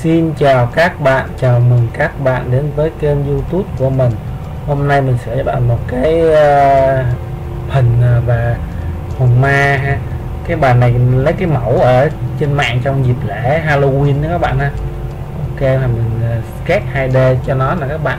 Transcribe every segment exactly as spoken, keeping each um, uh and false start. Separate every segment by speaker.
Speaker 1: Xin chào các bạn, chào mừng các bạn đến với kênh YouTube của mình. Hôm nay mình sẽ cho bạn một cái uh, hình và hồn ma ha. Cái bài này lấy cái mẫu ở trên mạng trong dịp lễ Halloween đó các bạn ha. Ok, là mình uh, sketch hai D cho nó là các bạn.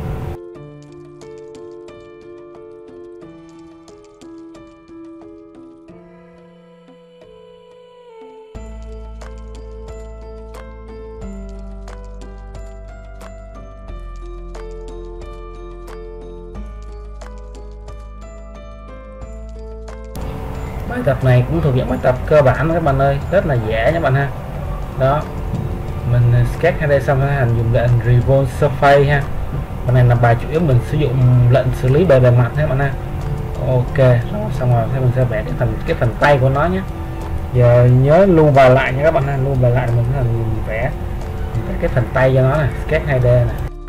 Speaker 1: Bài tập này cũng thuộc dạng bài tập cơ bản các bạn ơi, rất là dễ nha bạn ha. Đó, mình sketch hai D xong sẽ hành dùng lệnh Revolve Surface ha. Bài này là bài chủ yếu mình sử dụng lệnh xử lý bề bề mặt thế bạn ha. Ok, rồi xong rồi thì mình sẽ vẽ cái phần cái phần tay của nó nhé. Giờ nhớ lưu vào lại nha các bạn ha, lưu vào lại mình sẽ vẽ, vẽ cái phần tay cho nó này, sketch hai D này.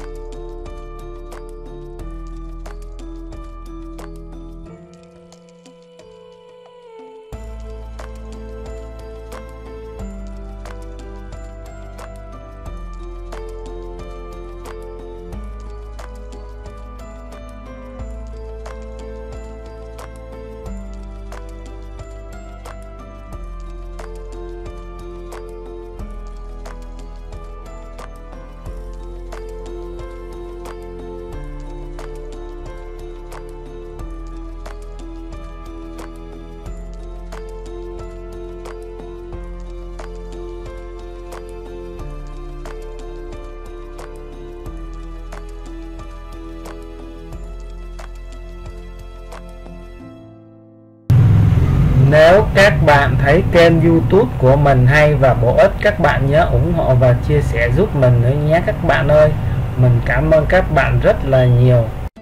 Speaker 1: Nếu các bạn thấy kênh YouTube của mình hay và bổ ích, các bạn nhớ ủng hộ và chia sẻ giúp mình nữa nhé các bạn ơi. Mình cảm ơn các bạn rất là nhiều.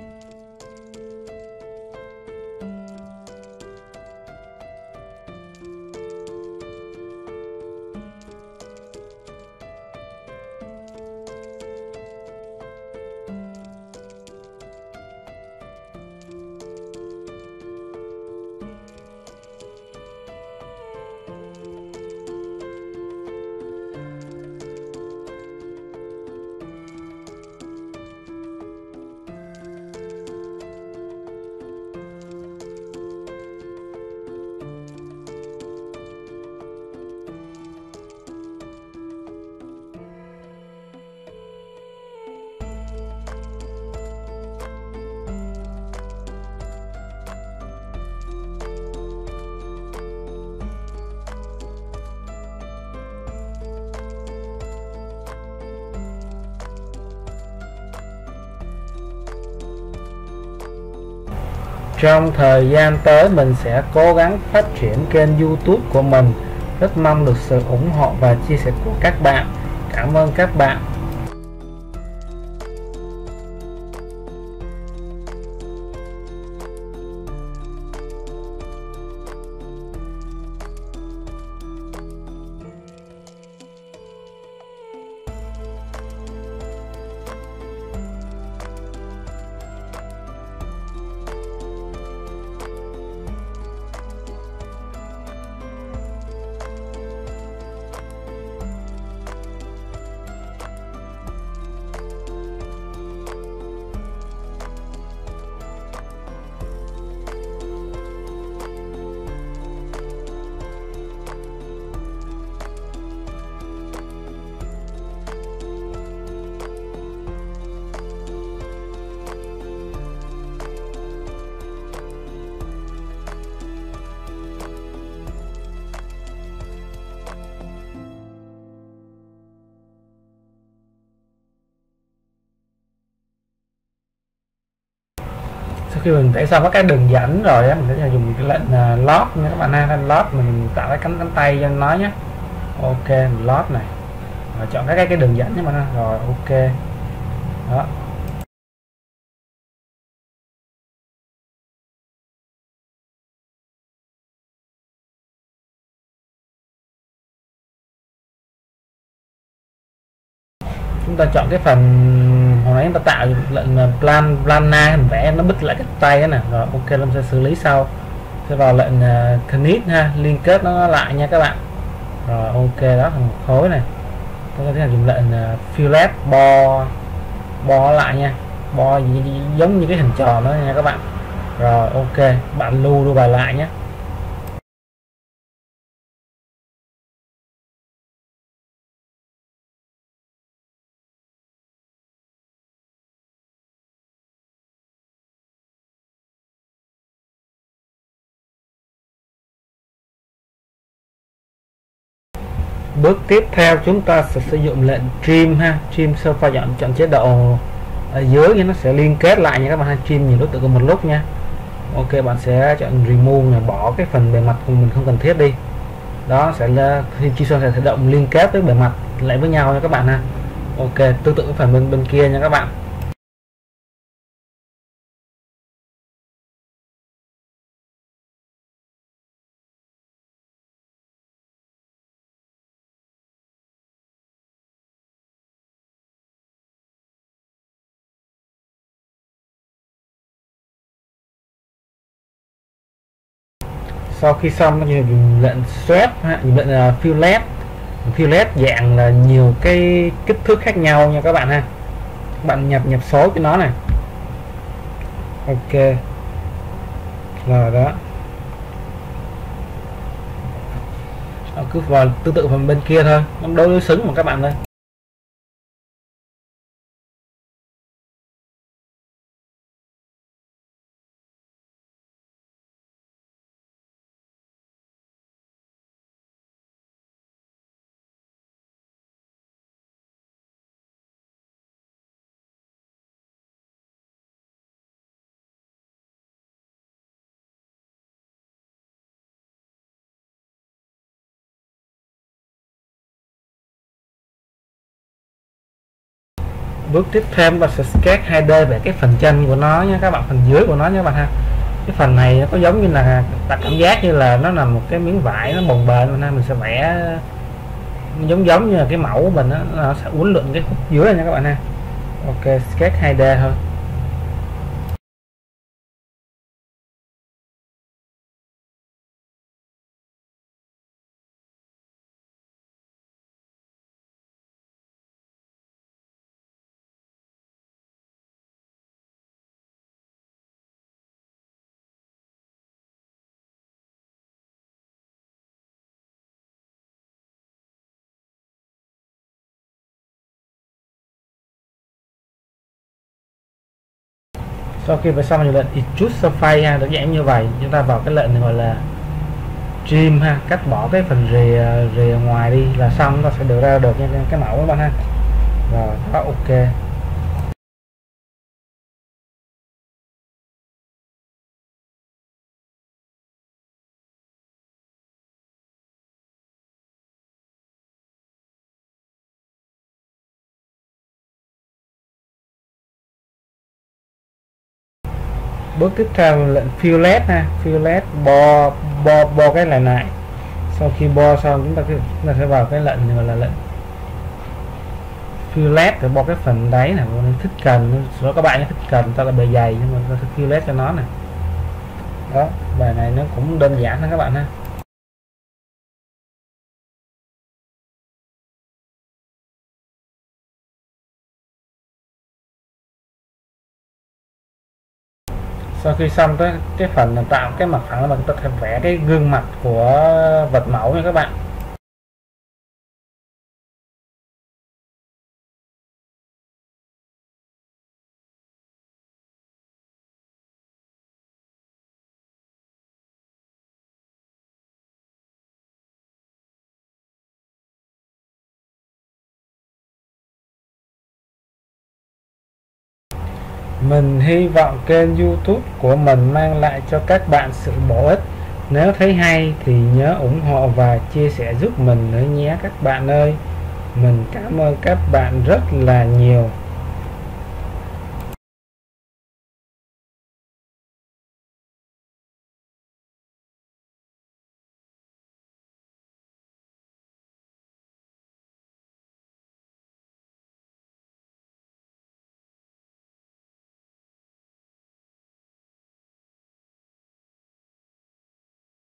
Speaker 1: Trong thời gian tới mình sẽ cố gắng phát triển kênh YouTube của mình. Rất mong được sự ủng hộ và chia sẻ của các bạn. Cảm ơn các bạn. Sau khi mình vẽ xong các đường dẫn rồi á, mình sẽ dùng cái lệnh uh, lót nha các bạn ha. Lót mình tạo cái cánh cánh tay cho nó nhé. Ok, mình lót này rồi chọn các cái, cái đường dẫn nha bạn ha. Rồi ok đó. Chúng ta chọn cái phần hồi nãy chúng ta tạo lệnh plan plana, mình vẽ nó bứt lại cái tay đó nè. Rồi ok, lâm sẽ xử lý sau, sẽ vào lệnh uh, connect ha, liên kết nó lại nha các bạn. Rồi ok, đó là một khối này. tôi có thể dùng lệnh uh, fillet bo bo lại nha, bo gì, gì, giống như cái hình tròn đó nha các bạn. Rồi ok, bạn lưu đưa bài lại nhé. Bước tiếp theo chúng ta sẽ sử dụng lệnh trim ha, trim server chọn chọn chế độ ở dưới thì nó sẽ liên kết lại nha các bạn ha, trim nhiều đối tượng cùng một lúc nha. Ok, bạn sẽ chọn remove này, bỏ cái phần bề mặt của mình không cần thiết đi. Đó sẽ là khi Trim sẽ tự động liên kết với bề mặt lại với nhau nha các bạn ha. Ok, tương tự với phần bên bên kia nha các bạn. Sau khi xong thì dùng lệnh swap ha, dùng lệnh uh, fillet fillet dạng là nhiều cái kích thước khác nhau nha các bạn ha. Các bạn nhập nhập số cho nó này. Ok rồi đó, cứ vào tương tự phần bên kia thôi, nó đối xứng mà các bạn ơi. Bước tiếp theo chúng ta sẽ sketch hai D về cái phần chân của nó nhé các bạn, phần dưới của nó nhé các bạn ha. Cái phần này nó có giống như là tạo cảm giác như là nó là một cái miếng vải nó bồng bềnh, nên mình sẽ vẽ giống giống như là cái mẫu của mình đó, nó sẽ uốn lượn cái khúc dưới này nha các bạn ha. Ok, sketch hai D thôi. Sau khi phải xong thì lệnh extrude surface ha, được dạng như vậy, chúng ta vào cái lệnh gọi là trim ha, cắt bỏ cái phần rìa rìa ngoài đi là xong, chúng ta sẽ được ra được những cái mẫu các bạn ha. Rồi đó, ok. Bước tiếp theo là lệnh fillet ha, fillet bo bo bo cái này này. Sau khi bo xong chúng ta chúng ta sẽ vào cái lệnh gọi là lệnh fillet để bo cái phần đáy này, thích cần số các bạn thích cần ta là bề dày nhưng mà ta sẽ fillet cho nó này. Đó, bài này nó cũng đơn giản thôi các bạn ha. Sau khi xong tới cái phần tạo cái mặt phẳng là chúng ta sẽ vẽ cái gương mặt của vật mẫu nha các bạn. Mình hy vọng kênh YouTube của mình mang lại cho các bạn sự bổ ích. Nếu thấy hay thì nhớ ủng hộ và chia sẻ giúp mình nữa nhé các bạn ơi. Mình cảm ơn các bạn rất là nhiều.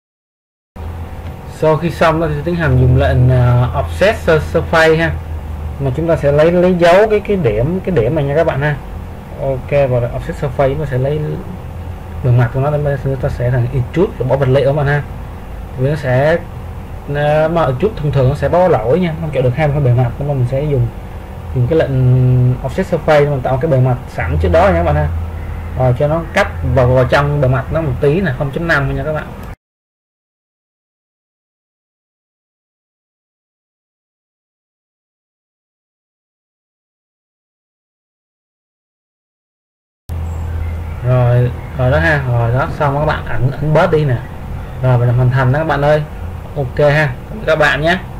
Speaker 1: Sau khi xong thì tiến hành dùng lệnh uh, offset surface ha. mà chúng ta sẽ lấy lấy dấu cái cái điểm cái điểm này nha các bạn ha. Ok, và offset surface nó sẽ lấy bề mặt của nó, chúng ta sẽ thành extrude rồi bỏ vật liệu các bạn ha. Vì nó sẽ mà extrude thường thường nó sẽ báo lỗi nha, không chọn được hai bề mặt, nên mình sẽ dùng dùng cái lệnh offset surface mình tạo cái bề mặt sẵn trước đó nha các bạn ha, rồi cho nó cắt vào vào trong bề mặt nó một tí là không chấm năm nha các bạn. Rồi rồi đó ha, rồi đó xong các bạn, ảnh ảnh bớt đi nè, rồi mình làm hoàn thành đó các bạn ơi. Ok ha, các bạn nhé.